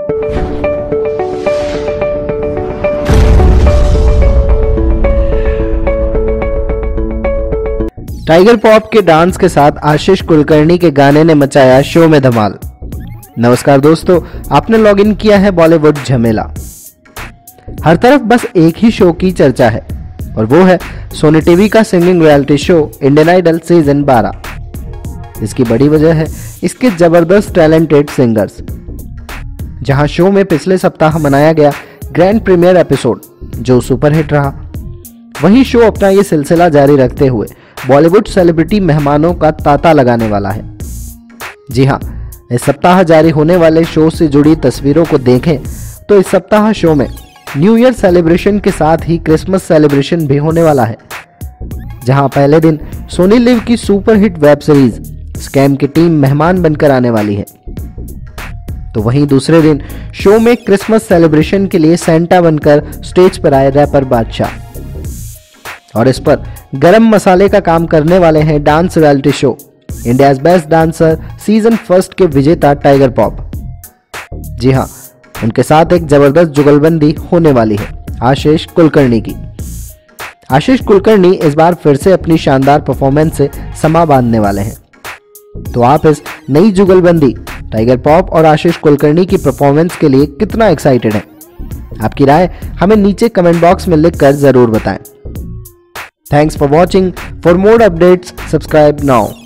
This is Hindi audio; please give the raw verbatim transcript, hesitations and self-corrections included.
टाइगर पॉप के डांस के साथ आशीष कुलकर्णी के गाने ने मचाया शो में धमाल। नमस्कार दोस्तों, आपने लॉग इन किया है बॉलीवुड झमेला। हर तरफ बस एक ही शो की चर्चा है और वो है सोनी टीवी का singing reality show Indian Idol season बारह। इसकी बड़ी वजह है इसके जबरदस्त टैलेंटेड सिंगर्स। जहां शो में पिछले सप्ताह मनाया गया ग्रैंड प्रीमियर एपिसोड जो सुपरहिट रहा, वहीं शो अपना ये सिलसिला जारी रखते हुए बॉलीवुड सेलिब्रिटी मेहमानों का तांता लगाने वाला है। जी हां, इस सप्ताह जारी होने वाले शो से जुड़ी तस्वीरों को देखें तो इस सप्ताह शो में न्यू ईयर सेलिब्रेशन के साथ ही क्रिसमस सेलिब्रेशन भी होने वाला है। जहां पहले दिन सोनी लिव की सुपरहिट वेब सीरीज स्कैम की टीम मेहमान बनकर आने वाली है, तो वहीं दूसरे दिन शो में क्रिसमस सेलिब्रेशन के लिए सेंटा बनकर स्टेज पर आए रैपर बादशाह। और इस पर गरम मसाले का काम करने वाले हैं dance reality show India's best dancer season first के विजेता टाइगर पॉप। जी हां, उनके साथ एक जबरदस्त जुगलबंदी होने वाली है आशीष कुलकर्णी की। आशीष कुलकर्णी इस बार फिर से अपनी शानदार परफॉर्मेंस से समा बांधने वाले हैं। तो आप इस नई जुगलबंदी टाइगर पॉप और आशीष कुलकर्णी की परफॉर्मेंस के लिए कितना एक्साइटेड हैं? आपकी राय हमें नीचे कमेंट बॉक्स में लिखकर जरूर बताएं। Thanks for watching. For more updates, subscribe now.